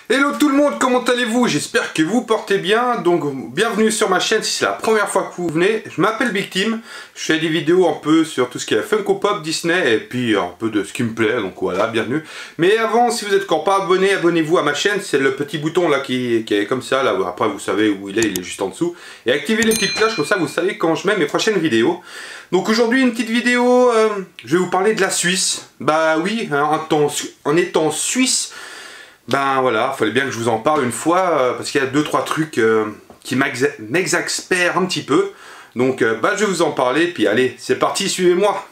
Hello tout le monde, comment allez-vous? J'espère que vous portez bien. Donc bienvenue sur ma chaîne si c'est la première fois que vous venez. Je m'appelle Big Tim. Je fais des vidéos un peu sur tout ce qui est Funko Pop, Disney et puis un peu de ce qui me plaît. Donc voilà, bienvenue. Mais avant, si vous n'êtes encore pas abonné, abonnez-vous à ma chaîne. C'est le petit bouton là qui est comme ça. Là, après vous savez où il est juste en dessous. Et activez les petites cloches, comme ça vous savez quand je mets mes prochaines vidéos. Donc aujourd'hui une petite vidéo, je vais vous parler de la Suisse. Bah oui, hein, en étant suisse, ben voilà, il fallait bien que je vous en parle une fois, parce qu'il y a 2-3 trucs qui m'exaspèrent un petit peu. Donc bah, je vais vous en parler, puis allez, c'est parti, suivez-moi.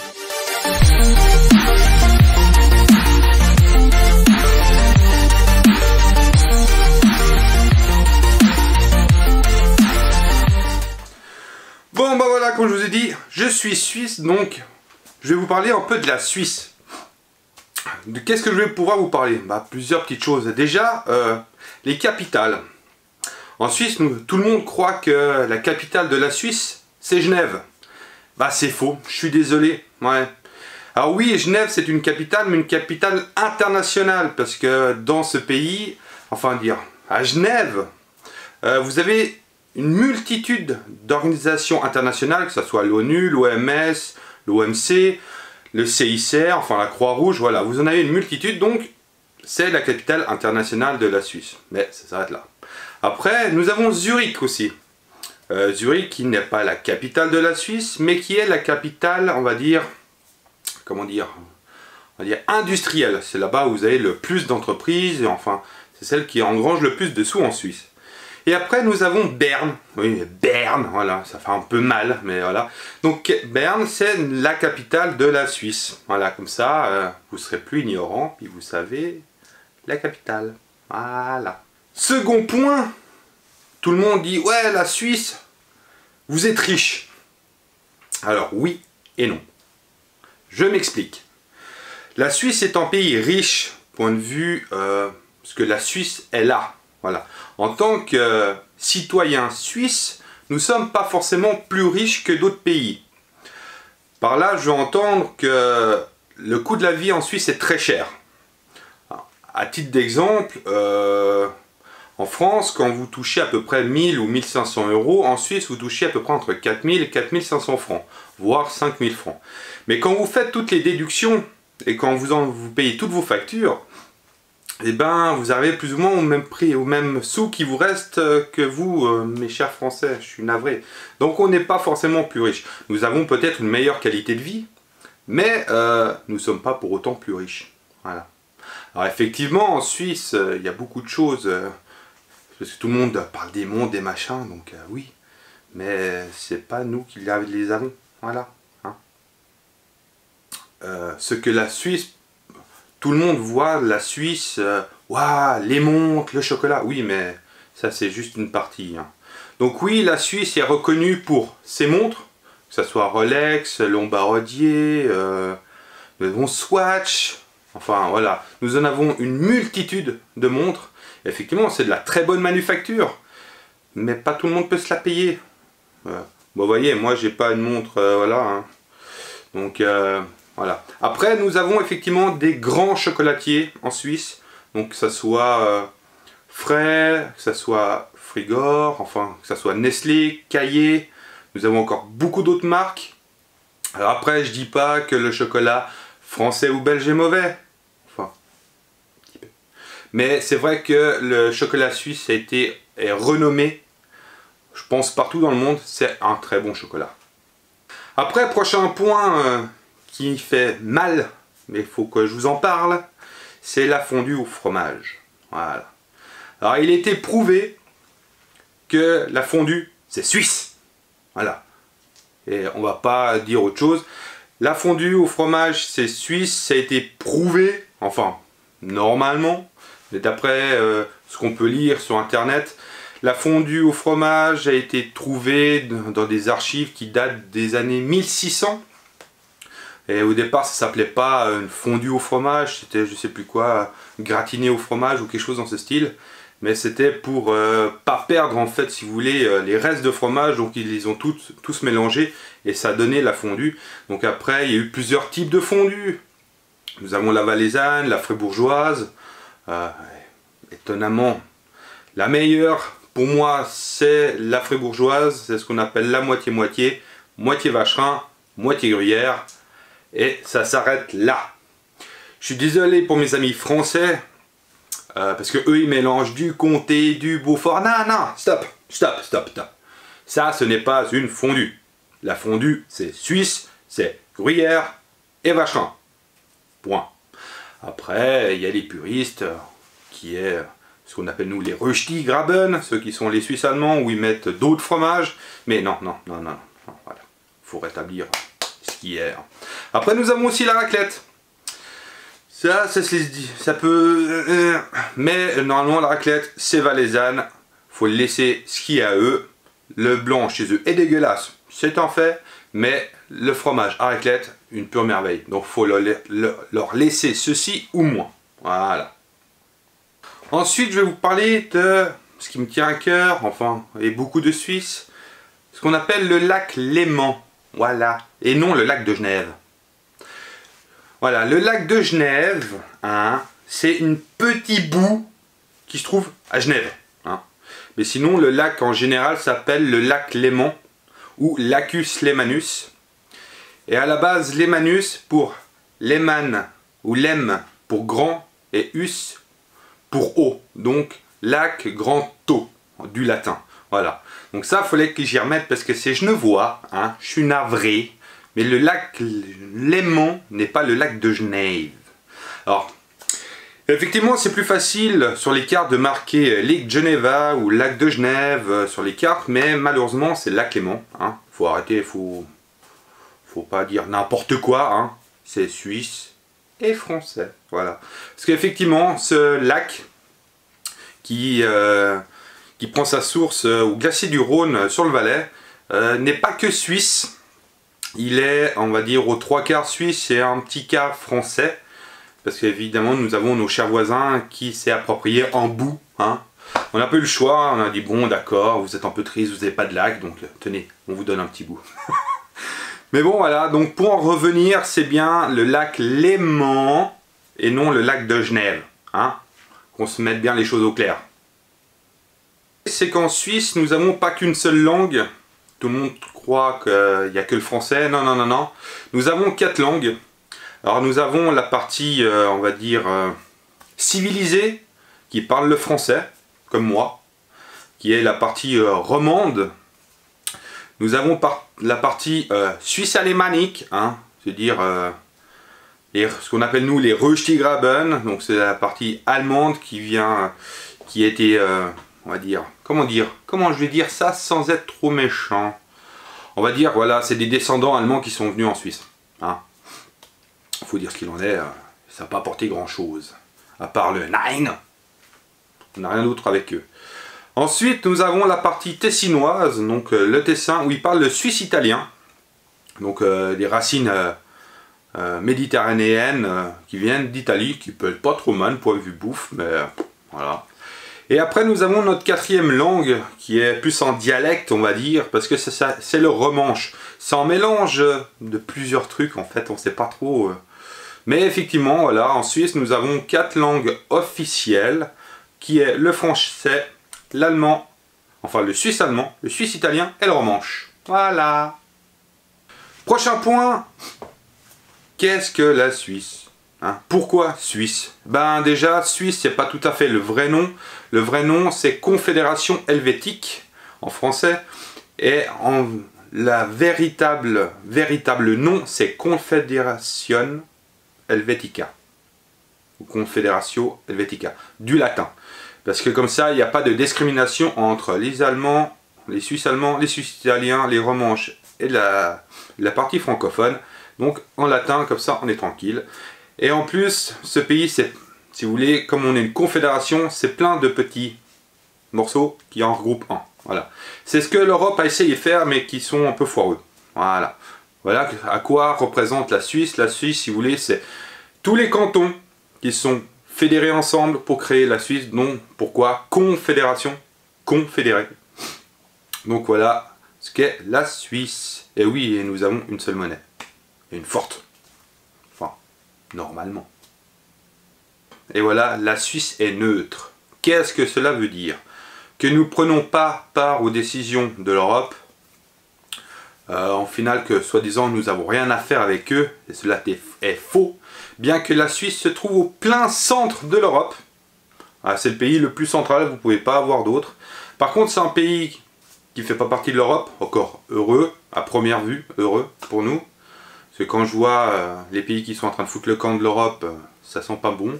Bon bah voilà, comme je vous ai dit, je suis suisse, donc je vais vous parler un peu de la Suisse. Qu'est-ce que je vais pouvoir vous parler? Bah, plusieurs petites choses. Déjà, les capitales. En Suisse, tout le monde croit que la capitale de la Suisse, c'est Genève. Bah c'est faux, je suis désolé. Ouais. Alors oui, Genève c'est une capitale, mais une capitale internationale, parce que dans ce pays, enfin dire, à Genève, vous avez une multitude d'organisations internationales, que ce soit l'ONU, l'OMS, l'OMC, le CICR, enfin la Croix-Rouge, voilà, vous en avez une multitude, donc c'est la capitale internationale de la Suisse. Mais ça s'arrête là. Après, nous avons Zurich aussi. Zurich qui n'est pas la capitale de la Suisse, mais qui est la capitale, on va dire, comment dire, on va dire industrielle. C'est là-bas où vous avez le plus d'entreprises, et enfin, c'est celle qui engrange le plus de sous en Suisse. Et après, nous avons Berne. Oui, Berne, voilà, ça fait un peu mal, mais voilà. Donc, Berne, c'est la capitale de la Suisse. Voilà, comme ça, vous serez plus ignorant, puis vous savez la capitale. Voilà. Second point, tout le monde dit, ouais, la Suisse, vous êtes riche. Alors, oui et non. Je m'explique. La Suisse est un pays riche, point de vue, parce que la Suisse est là. Voilà. En tant que citoyen suisse, nous ne sommes pas forcément plus riches que d'autres pays. Par là, je veux entendre que le coût de la vie en Suisse est très cher. Alors, à titre d'exemple, en France, quand vous touchez à peu près 1000 ou 1500 euros, en Suisse, vous touchez à peu près entre 4000 et 4500 francs, voire 5000 francs. Mais quand vous faites toutes les déductions et quand vous payez toutes vos factures, et ben vous arrivez plus ou moins au même prix, au même sous qui vous reste que vous, mes chers Français, je suis navré. Donc on n'est pas forcément plus riche. Nous avons peut-être une meilleure qualité de vie, mais nous ne sommes pas pour autant plus riches. Voilà. Alors effectivement, en Suisse, il y a beaucoup de choses, parce que tout le monde parle des mondes, des machins, donc oui, mais c'est pas nous qui les avons. Voilà. Hein. Ce que la Suisse, tout le monde voit la Suisse, waouh, les montres, le chocolat. Oui, mais ça c'est juste une partie. Hein. Donc oui, la Suisse est reconnue pour ses montres, que ce soit Rolex, Lombardier, nous avons Swatch. Enfin voilà, nous en avons une multitude de montres. Effectivement, c'est de la très bonne manufacture, mais pas tout le monde peut se la payer. Bon, vous voyez, moi j'ai pas une montre, voilà. Hein. Donc voilà. Après, nous avons effectivement des grands chocolatiers en Suisse. Donc que ce soit Frais, que ce soit Frigor, enfin que ce soit Nestlé, Caillé. Nous avons encore beaucoup d'autres marques. Alors après, je dis pas que le chocolat français ou belge est mauvais. Enfin, un petit peu. Mais c'est vrai que le chocolat suisse est renommé, je pense partout dans le monde, c'est un très bon chocolat. Après, prochain point qui fait mal, mais il faut que je vous en parle, c'est la fondue au fromage. Voilà. Alors il a été prouvé que la fondue, c'est suisse. Voilà. Et on va pas dire autre chose. La fondue au fromage, c'est suisse, ça a été prouvé, enfin, normalement, mais d'après ce qu'on peut lire sur internet, la fondue au fromage a été trouvée dans des archives qui datent des années 1600. Et au départ, ça s'appelait pas une fondue au fromage, c'était je sais plus quoi, gratiné au fromage ou quelque chose dans ce style. Mais c'était pour pas perdre en fait, si vous voulez, les restes de fromage, donc ils les ont tous mélangés et ça a donné la fondue. Donc après, il y a eu plusieurs types de fondue. Nous avons la valaisanne, la fribourgeoise, étonnamment, la meilleure pour moi c'est la fribourgeoise, c'est ce qu'on appelle la moitié-moitié, moitié vacherin, moitié gruyère, et ça s'arrête là. Je suis désolé pour mes amis français, parce que eux ils mélangent du comté, du beaufort. Non, non, stop. Ça, ce n'est pas une fondue. La fondue, c'est suisse, c'est gruyère et vacherin. Point. Après, il y a les puristes, qui est ce qu'on appelle nous les Rösti-Graben, ceux qui sont les Suisses allemands, où ils mettent d'autres fromages. Mais non, voilà. Faut rétablir ce qui est. Après, nous avons aussi la raclette. Ça se dit, ça peut... mais normalement, la raclette, c'est valaisanne. Faut laisser ce qu'il y a à eux. Le blanc chez eux est dégueulasse, c'est un fait. Mais le fromage à raclette, une pure merveille. Donc, faut leur laisser ceci ou moins. Voilà. Ensuite, je vais vous parler de ce qui me tient à cœur, enfin, et beaucoup de Suisses, ce qu'on appelle le lac Léman. Voilà. Et non le lac de Genève. Voilà, le lac de Genève, hein, c'est un petit bout qui se trouve à Genève. Hein. Mais sinon, le lac en général s'appelle le lac Léman ou Lacus Lemanus. Et à la base, Lemanus pour Leman ou Lem pour grand et us pour eau. Donc, lac grand eau du latin. Voilà. Donc ça, il fallait que j'y remette parce que c'est genevois. Hein, je suis navré. Mais le lac Léman n'est pas le lac de Genève. Alors, effectivement, c'est plus facile sur les cartes de marquer Lake Geneva ou lac de Genève sur les cartes, mais malheureusement, c'est le lac Léman. Hein. Faut arrêter, faut pas dire n'importe quoi. Hein. C'est suisse et français. Voilà. Parce qu'effectivement, ce lac qui prend sa source au glacier du Rhône sur le Valais n'est pas que suisse. Il est, on va dire, aux 3/4 suisse et un petit quart français. Parce qu'évidemment, nous avons nos chers voisins qui s'est approprié en bout. Hein. On n'a pas eu le choix, on a dit, bon, d'accord, vous êtes un peu triste, vous n'avez pas de lac, donc tenez, on vous donne un petit bout. Mais bon, voilà, donc pour en revenir, c'est bien le lac Léman et non le lac de Genève. Hein. Qu'on se mette bien les choses au clair. C'est qu'en Suisse, nous n'avons pas qu'une seule langue. Tout le monde croit qu'il n'y a que le français. Non, non, non, non. Nous avons 4 langues. Alors nous avons la partie, on va dire, civilisée, qui parle le français, comme moi, qui est la partie romande. Nous avons la partie suisse-alémanique, hein, c'est-à-dire ce qu'on appelle nous les Rösti-Graben. Donc c'est la partie allemande qui a été... on va dire, comment je vais dire ça sans être trop méchant? On va dire, voilà, c'est des descendants allemands qui sont venus en Suisse. Hein. Faut dire ce qu'il en est, ça n'a pas apporté grand chose. À part le Nein. On n'a rien d'autre avec eux. Ensuite, nous avons la partie tessinoise, donc le Tessin, où ils parlent le suisse italien. Donc des racines méditerranéennes qui viennent d'Italie, qui peut être pas trop mal point de vue bouffe, mais voilà. Et après nous avons notre 4e langue qui est plus en dialecte on va dire parce que c'est le romanche. C'est un mélange de plusieurs trucs en fait, on sait pas trop. Mais effectivement voilà, en Suisse nous avons 4 langues officielles qui est le français, l'allemand, enfin le suisse allemand, le suisse italien et le romanche. Voilà. Prochain point, qu'est-ce que la Suisse ? Hein, pourquoi Suisse? Ben déjà, Suisse, c'est pas tout à fait le vrai nom. Le vrai nom, c'est Confédération Helvétique, en français. Et la véritable nom, c'est Confederation Helvetica. Ou Confederatio Helvetica, du latin. Parce que comme ça, il n'y a pas de discrimination entre les Allemands, les Suisses allemands, les Suisses italiens, les romanches et la partie francophone. Donc en latin, comme ça, on est tranquille. Et en plus, ce pays, c'est, si vous voulez, comme on est une confédération, c'est plein de petits morceaux qui en regroupent un. Voilà. C'est ce que l'Europe a essayé de faire, mais qui sont un peu foireux. Voilà. Voilà à quoi représente la Suisse. La Suisse, si vous voulez, c'est tous les cantons qui sont fédérés ensemble pour créer la Suisse. Donc, pourquoi confédération? Confédéré. Donc voilà ce qu'est la Suisse. Et oui, et nous avons une seule monnaie. Et une forte. Enfin, normalement. Et voilà, la Suisse est neutre. Qu'est-ce que cela veut dire? Que nous ne prenons pas part aux décisions de l'Europe. En final, que soi-disant nous n'avons rien à faire avec eux, et cela est faux, bien que la Suisse se trouve au plein centre de l'Europe. C'est le pays le plus central, vous ne pouvez pas avoir d'autre. Par contre, c'est un pays qui ne fait pas partie de l'Europe, encore heureux, à première vue, heureux pour nous. Parce que quand je vois les pays qui sont en train de foutre le camp de l'Europe, ça sent pas bon.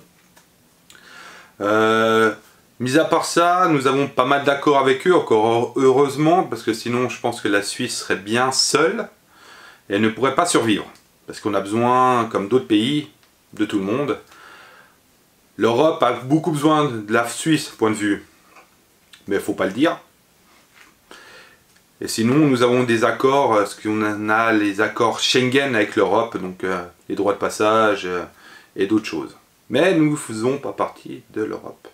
Mis à part ça, nous avons pas mal d'accords avec eux, encore heureusement, parce que sinon je pense que la Suisse serait bien seule et elle ne pourrait pas survivre. Parce qu'on a besoin, comme d'autres pays, de tout le monde. L'Europe a beaucoup besoin de la Suisse, point de vue, mais il ne faut pas le dire. Et sinon, nous avons des accords, parce qu'on a les accords Schengen avec l'Europe, donc les droits de passage et d'autres choses. Mais nous ne faisons pas partie de l'Europe.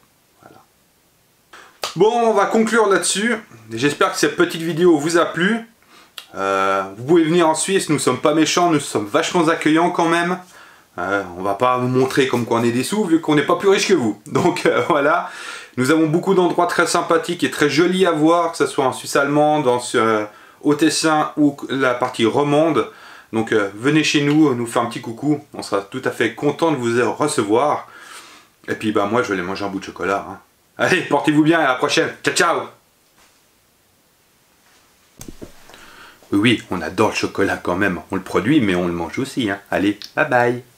Bon, on va conclure là-dessus. J'espère que cette petite vidéo vous a plu. Vous pouvez venir en Suisse, nous sommes pas méchants, nous sommes vachement accueillants quand même. On va pas vous montrer comme quoi on est des sous, vu qu'on n'est pas plus riche que vous. Donc voilà, nous avons beaucoup d'endroits très sympathiques et très jolis à voir, que ce soit en Suisse allemande, au Tessin ou la partie romande. Donc venez chez nous, nous faire un petit coucou, on sera tout à fait content de vous recevoir. Et puis bah moi je vais aller manger un bout de chocolat. Hein. Allez, portez-vous bien et à la prochaine. Ciao, ciao! Oui, on adore le chocolat quand même. On le produit, mais on le mange aussi. Hein. Allez, bye bye!